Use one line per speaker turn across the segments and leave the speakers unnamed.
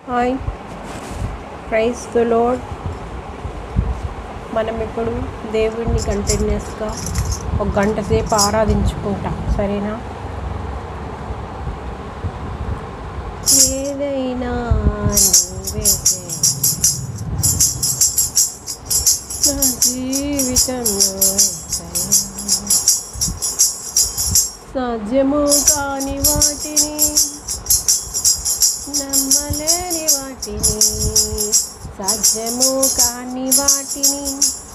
Hi, praise the lord. మనం ఇప్పుడు దేవుడిని కంటిన్యూస్గా ఒక గంట సేపు ఆరాధించుకుంటాం, సరేనా? ఏదైనా నీవే నా జీవితంలో సాధ్యము కాని వాటిని, నమ్మలేని వాటిని, సాధ్యము కాని వాటిని,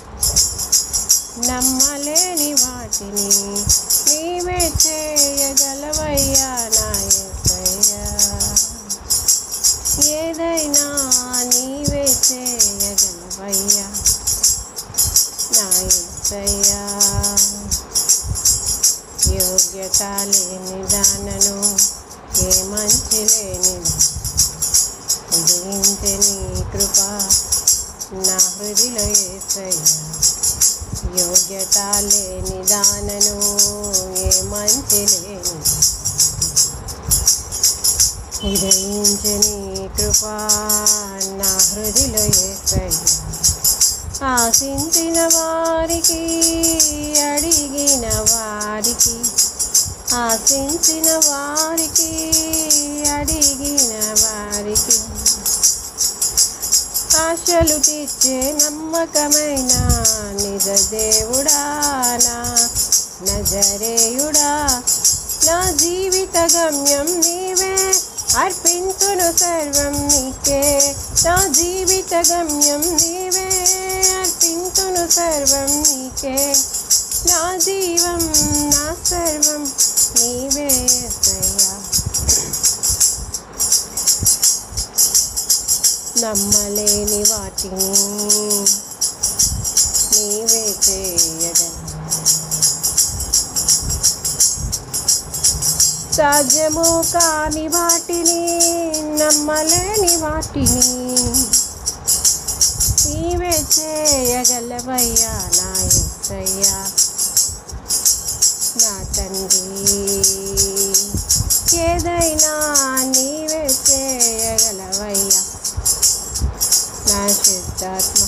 నమ్మలేని వాటిని నీవే చేయగలవయ్యా నా యేసయ్యా. ఏదైనా నీవే చేయగలవయ్యా నా యేసయ్యా. యోగ్యత లేని దానను, ఏ మంచి లేని ఉదయించే నీ కృప నా హృదిలో యేసయ్యా. యోగ్యత లేని దానను, ఏ మంచి లేని ఉదయించే నీ కృప నా హృదిలో యేసయ్యా. ఆశించిన వారికి, అడిగిన వారికి, ఆశించిన వారికి, అడిగిన వారికి ఆశలు తీర్చే నమ్మకమైన నిజ దేవుడా, నా నజరేయుడా. నా జీవిత గమ్యం నీవే, అర్పించును సర్వం నీకే. నా జీవిత గమ్యం నీవే, అర్పించును సర్వం నీకే. నా జీవం నా సర్వం నీవే యేసయ్యా. నమ్మలేని వాటిని నీవే చేయగలవు, సాధ్యము కాని వాటిని, నమ్మలేని వాటిని నీవే చేయగలవయ్యా నా యేసయ్యా. నా తండ్రి, ఏదైనా నీవే చేయగలవయ్యా నా శుద్ధాత్మ.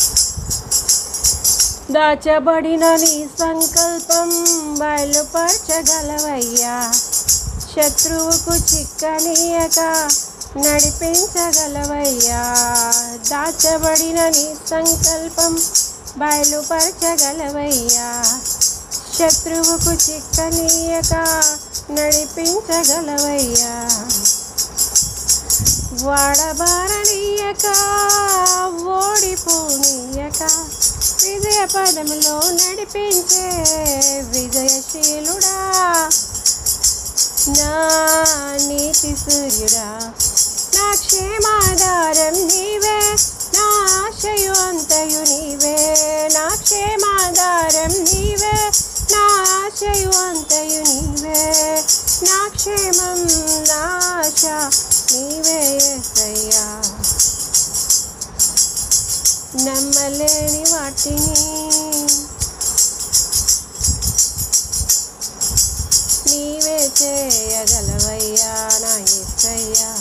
దాచబడిన నీ సంకల్పం బయలుపరచగలవయ్యా. శత్రువుకు చిక్కనీయక నడిపించగలవయ్యా. దాచబడిన నీ సంకల్పం బయలుపరచగలవయ్యా. శత్రువుకు చిక్కనీయక నడిపించగలవయ్యా. వాడబారనీయక, ఓడిపోనీయక, విజయ పదములో నడిపించే విజయశీలుడా. నా నీతి సూర్యుడా, నా క్షేమాధారం నీవే, నా ఆశయు అంతయు నీవే. నా క్షేమాధారం నీవే, నా ఆశయు అంతయు నీవే. నా క్షేమం నా ఆశ నీవే యేసయ్యా. నమ్మలేని వాటిని నీవే చేయగలవయ్యా నా యేసయ్యా.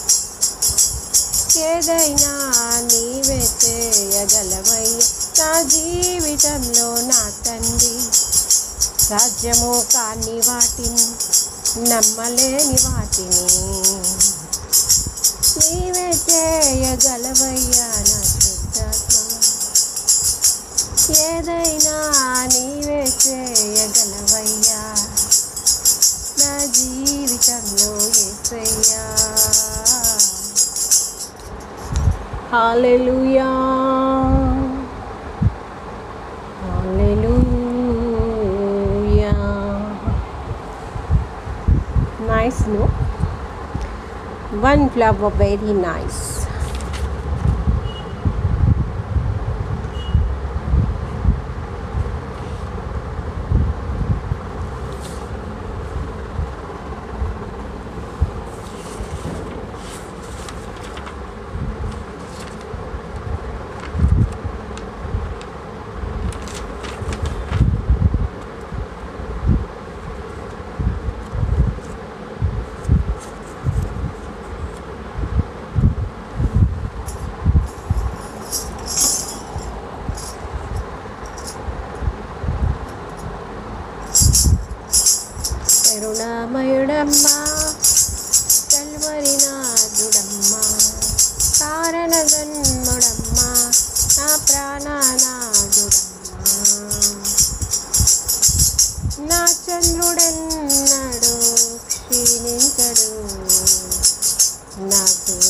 ఏదైనా నీవే చేయగలవయ్యా నా జీవితంలో నా తండ్రి. సాధ్యము కాని వాటిని, నమ్మలేని వాటిని నీవే చేయగలవయ్యా నా శుద్ధాత్మ. ఏదైనా నీవే చేయగలవయ్యా నా జీవితంలో యేసయ్యా. హల్లెలూయా, హల్లెలూయా. Nice, no? One flower, very nice.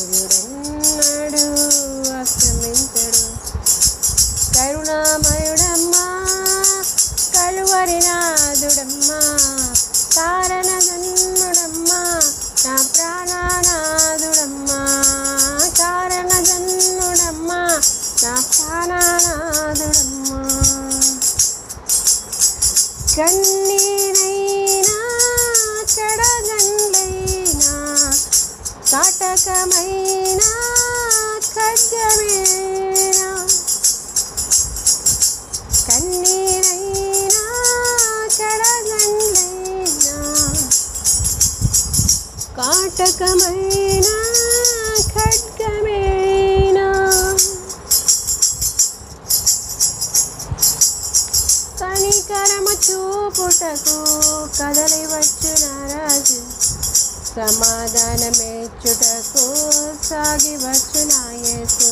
సూర్యుడెన్నడు అస్తమించడు. కరుణామయుడమ్మా కలువరినాథుడమ్మా కారణ జన్ముడమ్మా నా ప్రాణనాథుడమ్మా కారణ జన్ముడమ్మా నా ప్రాణనాథుడమ్మా. కన్నీరైనా కడగండ్లైనా కాటకమైనా ఖడ్గమేనా కన్నీరైనా కడగండ్లైనా కాటకమైనా ఖడ్గమేనా కనికరము చూపుటకు కదలి వచ్చున రాజు సమాధానమేచ్చుటకు సాగి వచ్చున యేసు.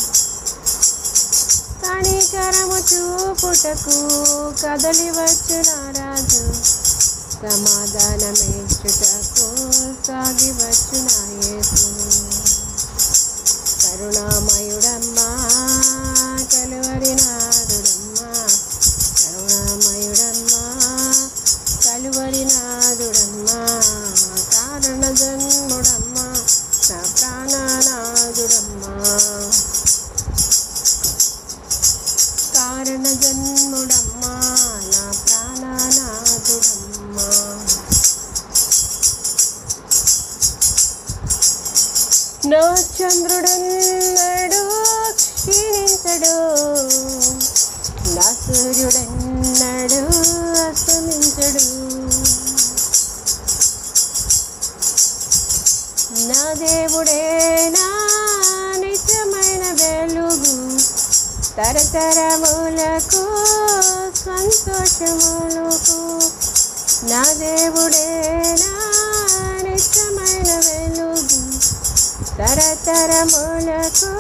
కనికరము చూపుటకు కదలి వచ్చున రాజు సమాధానమేచ్చుటకు సాగి వచ్చున యేసు. కరుణామయుడమ్మా కలువరినాథుడమ్మా కరుణామయుడమ్మా కలువరినాథుడమ్మా కారణ జన్ముడమ్మా నా ప్రాణనాథుడమ్మా కారణ జన్ముడమ్మా నా ప్రాణనాథుడమ్మా. నా చంద్రుడెన్నడు క్షీణించడు నా సూర్యుడెన్నడు అస్తమించడు. నా దేవుడే నా నిత్యమైన వెలుగు తరతరములకు సంతోషములకు. నా దేవుడే నా నిత్యమైన వెలుగు తరతరములకు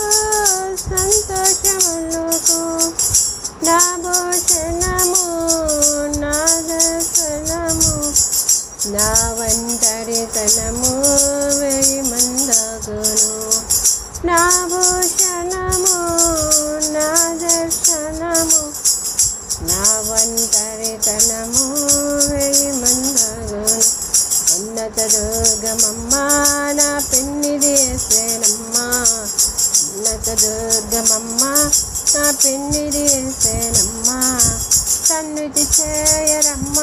సంతోషములకు. నా భూషణము నా దర్శనము నా ఒంటరితనము వెయ్యి మందగును. నా భూషణము నా దర్శనము నా ఒంటరితనము వెయ్యి మందగును. ఉన్నత దుర్గమమ్మా నా పెన్నిది యేసేనమ్మా ఉన్నత దుర్గమమ్మా నా పెన్నిది యేసేనమ్మా. సన్నిధి చేయరమ్మా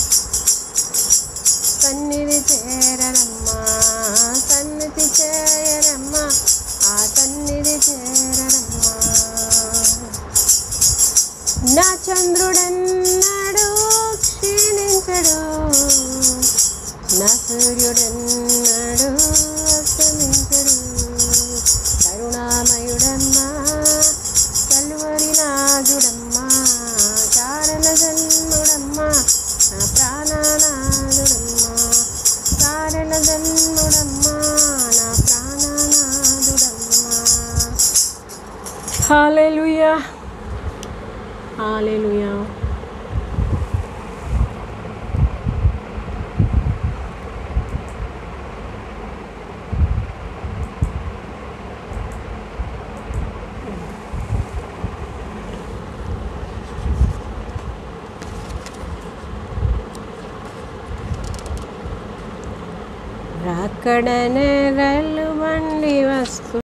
సన్నిధి చేరరమ్మా సన్నిధి చేయరమ్మా ఆ సన్నిధి చేరరమ్మా. నా చంద్రుడెన్నడు క్షీణించడు నా సూర్యుడెన్నడు అస్తమించడు. కరుణామయుడమ్మా కలువరినాథుడమ్మా కారణ జన్ముడమ్మా నా ప్రాణనాథుడమ్మా కారణ జన్ముడమ్మా నా ప్రాణనాథుడమ్మా. హల్లెలూయా హల్లెలూయా. రాకడనే రైలు బండి వస్తు